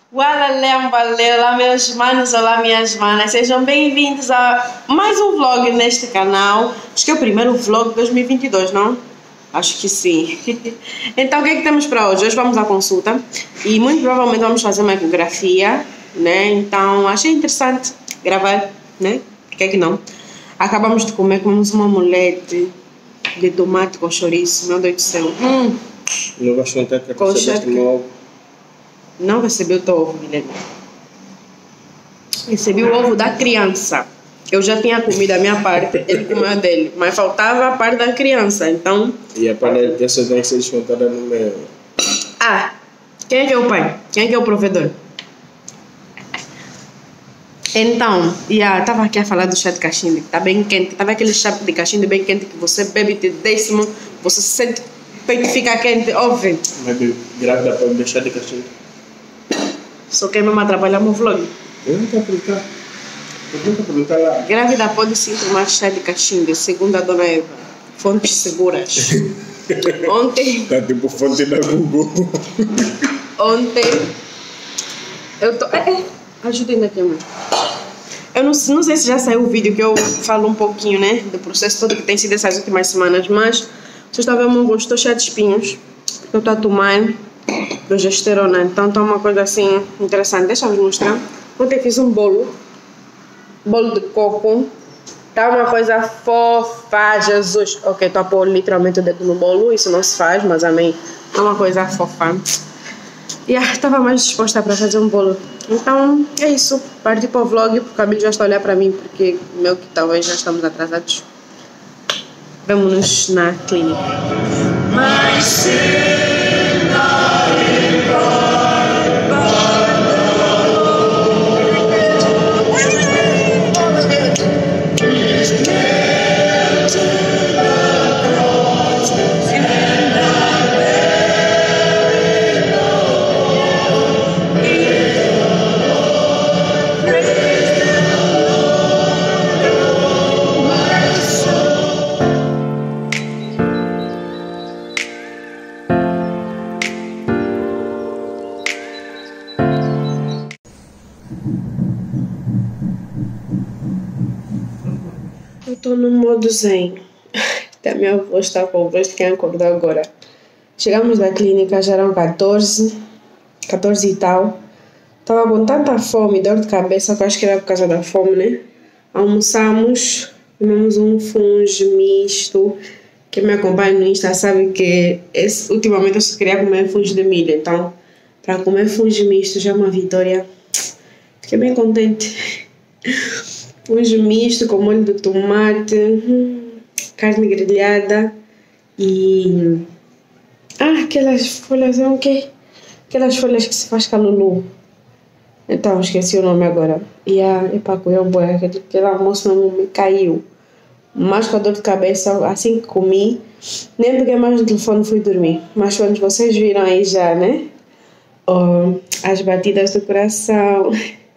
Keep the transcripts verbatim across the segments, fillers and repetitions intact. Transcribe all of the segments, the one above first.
Ualalembale, olá meus manos, olá minhas manas, sejam bem-vindos a mais um vlog neste canal. Acho que é o primeiro vlog de dois mil e vinte e dois, não? Acho que sim. Então o que é que temos para hoje? Hoje vamos à consulta e muito provavelmente vamos fazer uma ecografia, né? Então achei interessante gravar, né? Por que é que não? Acabamos de comer, comemos uma omelete de tomate com chouriço, meu Deus do céu. Hum. Não vais contar que Com recebeste chefe. um ovo? Não recebi o teu ovo, Guilherme. Recebi o ovo da criança. Eu já tinha comido a minha parte, ele comeu a dele. Mas faltava a parte da criança, então... E a panela dessa tem que ser descontada no meio. Ah, quem é que é o pai? Quem é que é o provedor? Então, yeah, estava aqui a falar do chá de cachimbo, que está bem quente. Estava aquele chá de cachimbo bem quente que você bebe de décimo, você sente o peito fica quente, óbvio. Mas grávida pode deixar de cachimbo. Só quer mesmo atrapalhar meu vlog. Eu não estou a perguntar. Eu não estou a perguntar lá. Grávida pode sim tomar chá de cachimbo, segundo a dona Eva. Fontes seguras. Ontem... Está tipo fonte da Google. Ontem... Eu tô... É, é. Ajudem aqui, mãe. Eu não, não sei se já saiu o vídeo que eu falo um pouquinho, né? Do processo todo que tem sido essas últimas semanas. Mas... Vocês estão vendo, eu estou cheia de espinhos. Porque eu estou a tomar progesterona. Então está uma coisa assim interessante. Deixa eu mostrar. Ontem fiz um bolo. Bolo de coco. Tá uma coisa fofa, Jesus. Ok, estou a pôr literalmente o dedo no bolo. Isso não se faz, mas amém. É uma coisa fofa. E ah, estava mais disposta para fazer um bolo. Então é isso. Parti para o vlog. O Camilo já está a olhar para mim. Porque meu que talvez já estamos atrasados. Vemo-nos na clínica. Mas eu estou no modo zen. Até a minha avó está com o voz de quem acordou agora. Chegamos da clínica, já eram catorze, catorze e tal. Estava com tanta fome, dor de cabeça, que eu acho que era por causa da fome, né? Almoçamos, comemos um fungo misto. Quem me acompanha no Insta sabe que esse, ultimamente eu só queria comer fungo de milho. Então, para comer fungo misto já é uma vitória. Fiquei bem contente. Fungo misto com molho de tomate, hum, carne grelhada e... Ah, aquelas folhas, não okay? Aquelas folhas que se faz calulu. Então, esqueci o nome agora. E a epacuia boa, aquele almoço não me caiu. Mas com a dor de cabeça, assim que comi, nem peguei mais no telefone, fui dormir. Mas quando vocês viram aí já, né? Oh, as batidas do coração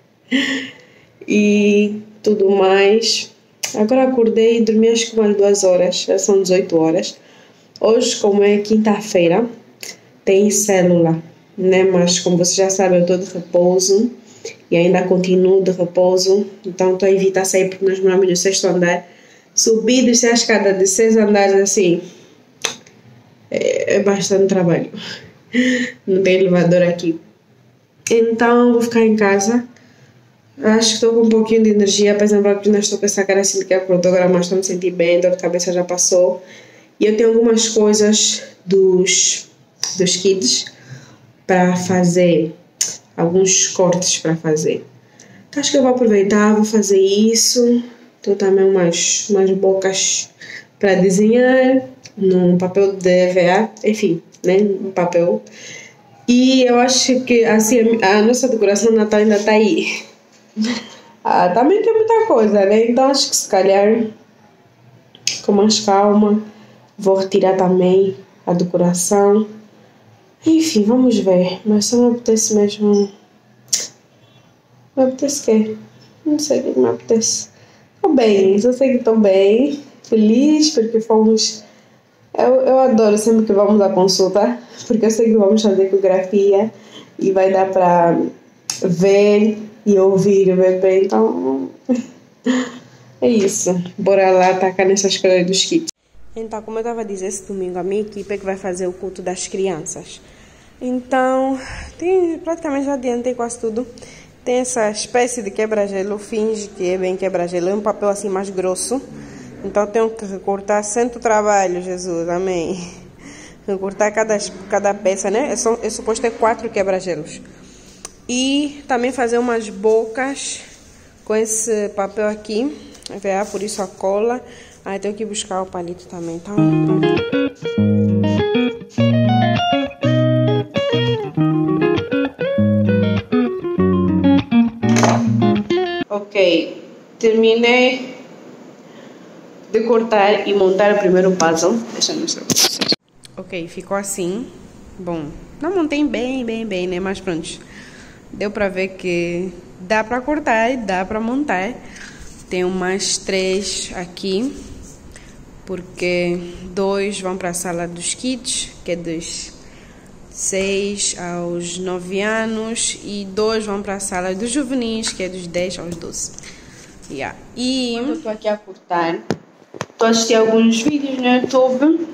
e tudo mais. Agora acordei e dormi acho que umas duas horas, já são dezoito horas. Hoje, como é quinta-feira, tem célula, né? Mas como vocês já sabem, eu estou de repouso e ainda continuo de repouso. Então estou a evitar sair porque nós moramos no sexto andar. Subir e descer a escada de seis andares assim é, é bastante trabalho. Não tem elevador aqui. Então vou ficar em casa. Acho que estou com um pouquinho de energia, apesar de que não estou com essa cara assim que acordou agora, mas estou me sentindo bem, dor de cabeça já passou. E eu tenho algumas coisas dos, dos kids para fazer, alguns cortes para fazer. Então acho que eu vou aproveitar, vou fazer isso. Tenho também umas, umas bocas para desenhar num papel de E V A, enfim, né, um papel. E eu acho que assim a, a nossa decoração de Natal ainda está aí. Ah, também tem muita coisa, né? Então acho que se calhar com mais calma vou retirar também a decoração. Enfim, vamos ver. Mas só me apetece mesmo. Me apetece o quê? Não sei o que me apetece. Estou bem, só sei que estou bem. Feliz porque fomos Eu, eu adoro sempre que vamos à consulta, porque eu sei que vamos fazer ecografia e vai dar para ver e ouvir o bebê. Então, é isso. Bora lá tacar nessas coisas dos kits. Então, como eu estava a dizer, esse domingo a minha equipe é que vai fazer o culto das crianças. Então, tem, praticamente já adiantei quase tudo. Tem essa espécie de quebra-gelo, finge que é bem quebra-gelo, é um papel assim mais grosso. Então, tenho que recortar cento trabalho, Jesus, amém. Recortar cada, cada peça, né? É, só, é suposto ter quatro quebra-gelos. E também fazer umas bocas com esse papel aqui. Ver, por isso a cola. Aí tenho que buscar o palito também, tá? Ok, terminei de cortar e montar o primeiro puzzle. Deixa eu mostrar pra vocês. Ok, ficou assim. Bom, não montei bem, bem, bem, né? Mas pronto, deu pra ver que dá pra cortar e dá pra montar. Tem mais três aqui, porque dois vão para a sala dos kids, que é dos seis aos nove anos, e dois vão para a sala dos juvenis, que é dos dez aos doze. Yeah. E eu estou aqui a cortar, estou a assistir alguns vídeos no YouTube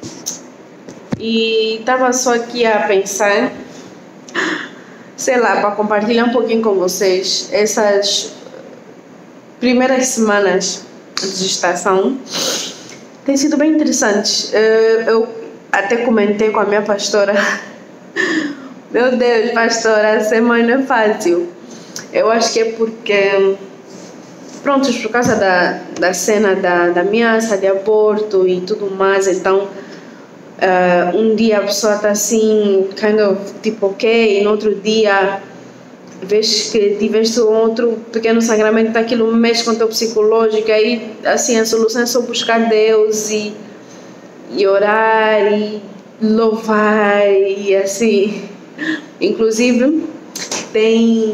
e estava só aqui a pensar, sei lá, para compartilhar um pouquinho com vocês essas primeiras semanas de gestação. Tem sido bem interessante. Eu até comentei com a minha pastora. Meu Deus, pastora, ser mãe não é fácil. Eu acho que é porque, pronto, por causa da, da cena da, da ameaça de aborto e tudo mais, então uh, um dia a pessoa está assim, kind of, tipo, ok, e no outro dia vês que tiveste um outro pequeno sangramento, aquilo mexe com o teu psicológico, aí assim a solução é só buscar Deus e, e orar e louvar e assim. Inclusive tem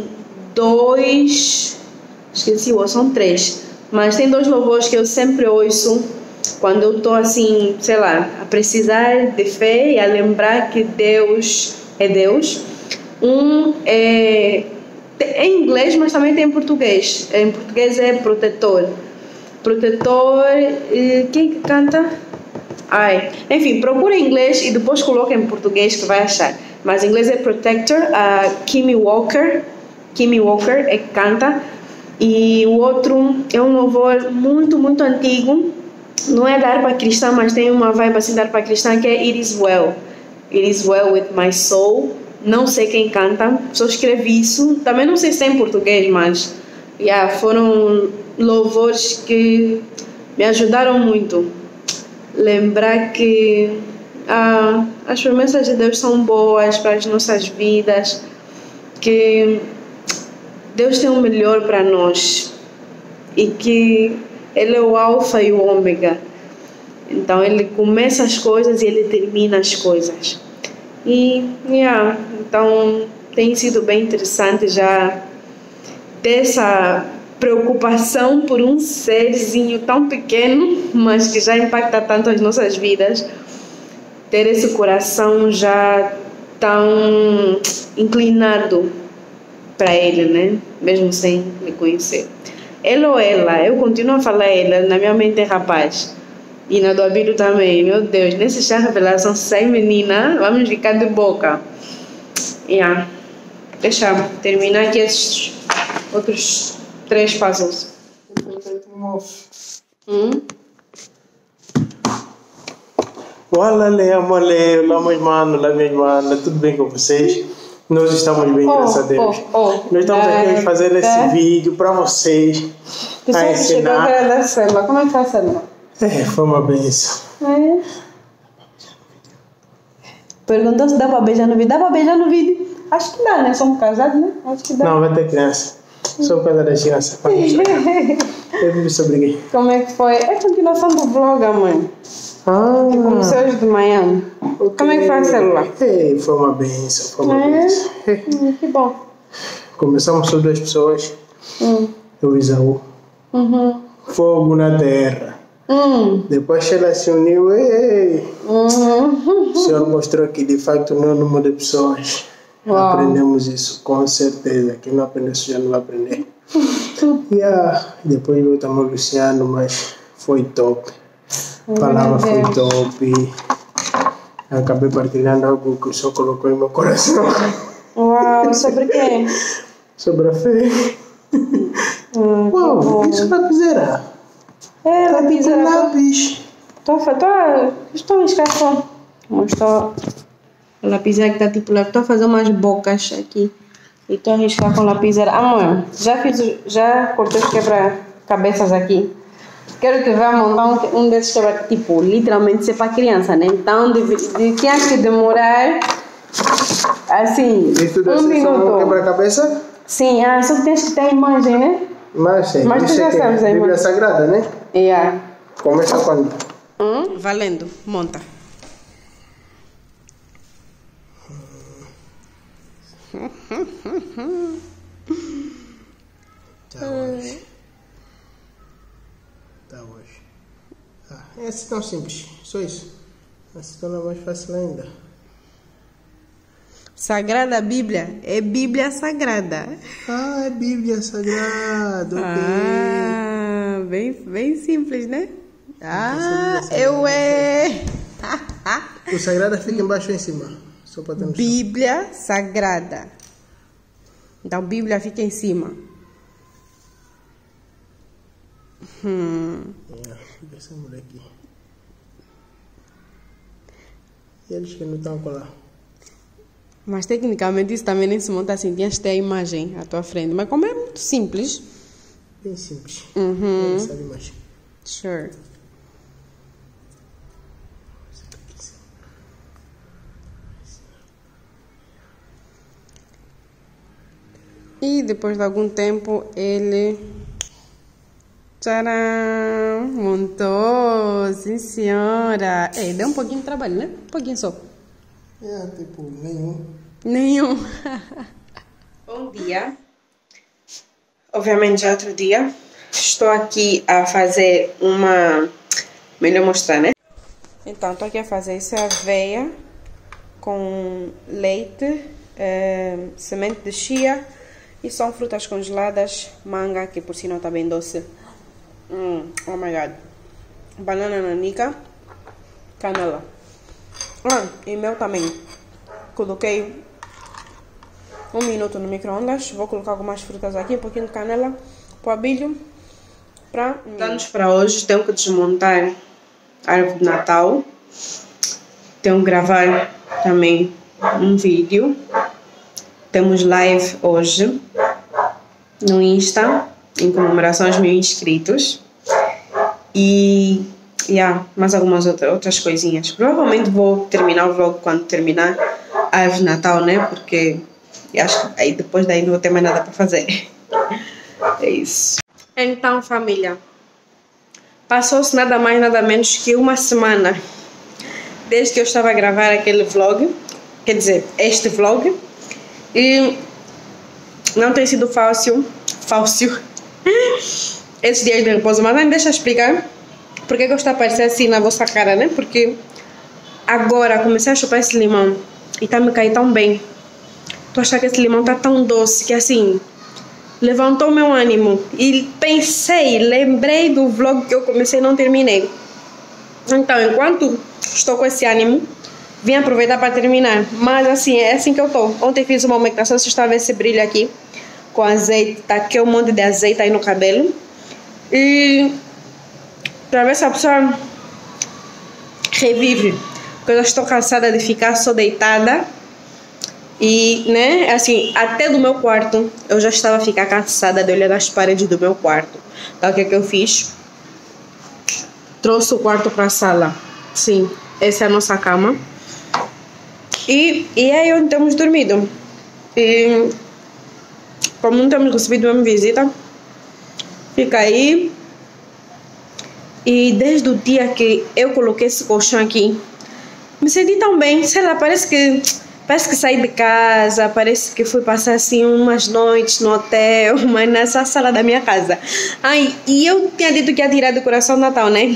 dois, esqueci o, são três, mas tem dois louvores que eu sempre ouço quando eu estou assim, sei lá, a precisar de fé e a lembrar que Deus é Deus. Um é em inglês, mas também tem em português. Em português é protetor. Protetor, quem que canta? Ai, enfim, procura em inglês e depois coloca em português que vai achar. Mas em inglês é Protector, a Kimmy Walker. Kimmy Walker é que canta. E o outro é um louvor muito, muito antigo. Não é da harpa cristã, mas tem uma vibe assim da harpa cristã, que é It Is Well. It Is Well With My Soul. Não sei quem canta, só escrevi isso. Também não sei se é em português, mas yeah, foram louvores que me ajudaram muito. Lembrar que ah, as promessas de Deus são boas para as nossas vidas, que Deus tem o melhor para nós e que Ele é o alfa e o ômega. Então Ele começa as coisas e Ele termina as coisas. E, yeah, então tem sido bem interessante já ter essa preocupação por um serzinho tão pequeno, mas que já impacta tanto as nossas vidas. Ter esse coração já tão inclinado para ele, né? Mesmo sem me conhecer. Ele ou ela, eu continuo a falar ela, na minha mente é rapaz. E na do Abílio também, meu Deus, nesse chá revelação, sai menina, vamos ficar de boca. Yeah. Deixa eu terminar aqui esses outros três puzzles. Hum? Olá, Lea, Lea, olá, meus manos, olá, minhas manas, tudo bem com vocês? Nós estamos bem, oh, graças a Deus. Oh, oh. Nós estamos é, aqui fazendo esse é. vídeo para vocês. Pessoal que chegou a querer dar célula, como é que está a célula? É, foi uma benção. É. Perguntou se dá para beijar no vídeo. Dá para beijar no vídeo? Acho que dá, né? Somos casados, né? Acho que dá. Não, vai ter criança. Sou por causa das crianças. Eu me obriguei. Como é que foi? É a continuação do vlog, mãe. Ah. Que começou hoje de manhã. Okay. Como é que foi a célula? Ei, foi uma benção, foi uma é? benção. Hum, que bom. Começamos só duas pessoas. Hum. Eu e Isaú. Uhum. Fogo na terra. Hum. Depois ela se uniu. Ei. Uhum. O Senhor mostrou que de facto não é o número de pessoas. Uau. Aprendemos isso, com certeza. Quem não aprendeu isso já não vai aprender. Yeah. Depois voltamos ao Luciano, mas foi top. A palavra foi top. Acabei partilhando algo que o Senhor colocou em meu coração. Uau, sobre quê? Sobre a fé. Hum, Uau, isso é lapiseira. É, Tá lapiseira. de lápis. Estou a estou a escassar. Estou a lapiseira que está tipo lá. Estou a fazer umas bocas aqui. E estou a arriscar com a lapiseira. Amor, já fiz, já cortei os quebra-cabeças aqui. Quero que vá montar um, um desses quebra, tipo, literalmente ser para criança, né? Então, de, de, tinha que demorar, assim, E tudo um assim, minuto. só um quebra-cabeça? Sim, ah, só que tens que ter a imagem, né? Mas sim, Mas tu isso já é que sabes é a Bíblia imagem. Sagrada, né? Yeah. Começa quando? Hum? Valendo, monta. Tá hoje. Tá hoje. Ah, é assim tão simples, só isso. Mas se torna mais fácil ainda. Sagrada Bíblia é Bíblia Sagrada. Ah, é Bíblia Sagrada, ok. Ah, bem, bem simples, né? Ah, eu é. O Sagrada fica embaixo ou em cima? Só para ter noção. Bíblia Sagrada. Então, Bíblia fica em cima. Hum. É, fica essa mulher aqui. E eles que não estão a colar? Mas, tecnicamente, isso também nem se monta assim. Tinhas que ter a imagem à tua frente. Mas, como é muito simples. Bem simples. Uhum. Não sabe mais. Sure. E depois de algum tempo ele tcharam, montou, sim senhora. É, deu um pouquinho de trabalho, né? Um pouquinho só. É, tipo, nenhum. Nenhum. Bom dia. Obviamente já é outro dia. Estou aqui a fazer uma... Melhor mostrar, né? Então, estou aqui a fazer isso, é aveia com leite, é, semente de chia e são frutas congeladas, manga, que por sinal está bem doce. Hum, oh my god. Banana nanica, canela. Ah, e mel também. Coloquei um minuto no micro-ondas. Vou colocar algumas frutas aqui, um pouquinho de canela, polvilho. Para planos para hoje, tenho que desmontar a árvore de Natal. Tenho que gravar também um vídeo. Temos live hoje no Insta, em comemoração aos mil inscritos. E yeah, mais algumas outra, outras coisinhas. Provavelmente vou terminar o vlog quando terminar a árvore de Natal, né? Porque eu acho que aí depois daí não vou ter mais nada para fazer. É isso. Então, família, passou-se nada mais, nada menos que uma semana desde que eu estava a gravar aquele vlog, quer dizer, este vlog, e não tem sido fácil, fácil, esses dias de repouso, mas não deixa eu explicar porque que eu estou a aparecer assim na vossa cara, né? Porque agora comecei a chupar esse limão e está me caindo tão bem. Tô achando que esse limão está tão doce que assim levantou meu ânimo e pensei, lembrei do vlog que eu comecei e não terminei. Então, enquanto estou com esse ânimo, vim aproveitar para terminar. Mas assim, é assim que eu tô. Ontem fiz uma aumentação, você está a ver esse brilho aqui com azeite, tá aqui um monte de azeite aí no cabelo. E para ver se a pessoa revive, porque eu já estou cansada de ficar só deitada. E, né, assim, até do meu quarto, eu já estava a ficar cansada de olhar as paredes do meu quarto. Então, o que é que eu fiz? Trouxe o quarto para a sala. Sim, essa é a nossa cama. E, e é aí onde temos dormido. E, como não temos recebido nenhuma visita, fica aí. E desde o dia que eu coloquei esse colchão aqui, me senti tão bem. Sei lá, parece que... Parece que saí de casa, parece que fui passar assim umas noites no hotel, mas nessa sala da minha casa. Ai, e eu tinha dito que ia tirar decoração de Natal, né?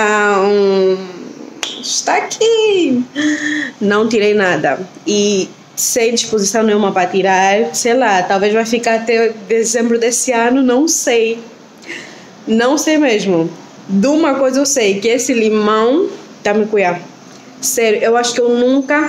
Então, está aqui. Não tirei nada. E sem disposição nenhuma para tirar, sei lá, talvez vai ficar até dezembro desse ano, não sei. Não sei mesmo. De uma coisa eu sei, que esse limão tá me cuidando. Sério, eu acho que eu nunca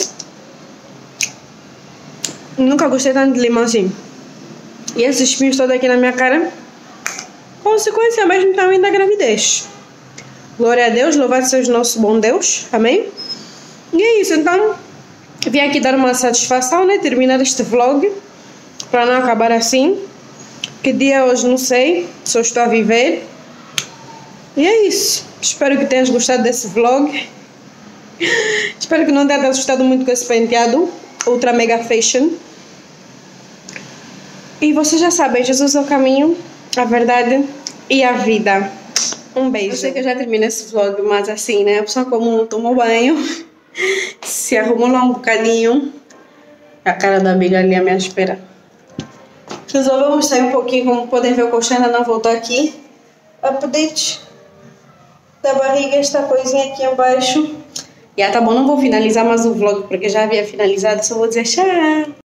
nunca gostei tanto de limão assim. E esses espinhos todos aqui na minha cara, consequência mesmo também da gravidez. Glória a Deus, louvado seja o nosso bom Deus, amém? E é isso, então vim aqui dar uma satisfação, né? Terminar este vlog, para não acabar assim. Que dia hoje não sei, só estou a viver. E é isso, espero que tenhas gostado desse vlog. Espero que não tenha assustado muito com esse penteado Ultra Mega Fashion. E vocês já sabem, Jesus é o caminho, a verdade e a vida. Um beijo. Eu sei que eu já terminei esse vlog, mas assim, né? A pessoa como tomou banho, se arrumou lá um bocadinho. A cara da amiga ali à minha espera. Resolvemos sair um pouquinho, como podem ver, o colchão ainda não voltou aqui. Update da barriga, esta coisinha aqui abaixo. E ah, tá bom, não vou finalizar mais o vlog, porque já havia finalizado, só vou dizer tchau.